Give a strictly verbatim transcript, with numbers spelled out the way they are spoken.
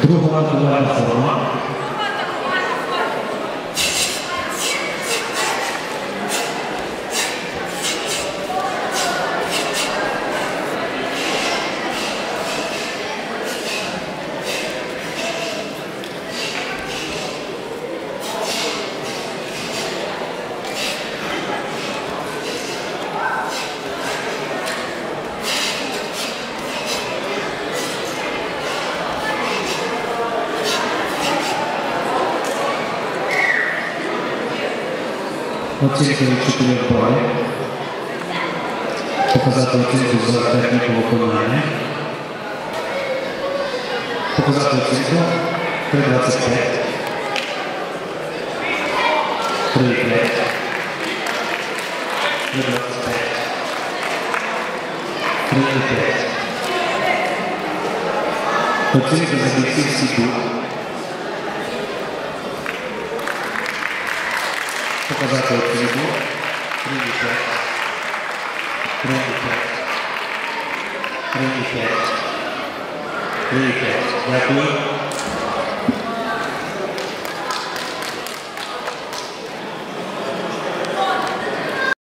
Кругова товарна форма. Оцінка від чотирьох балів. Показати оцінку за техніку виконання. Показати оцінку три двадцять п'ять. три п'ять. три двадцять п'ять. три п'ять. Оцінка за бійців всі тут. Показати оцінку три п'ять. три п'ять. три п'ять. три п'ять. Дякую.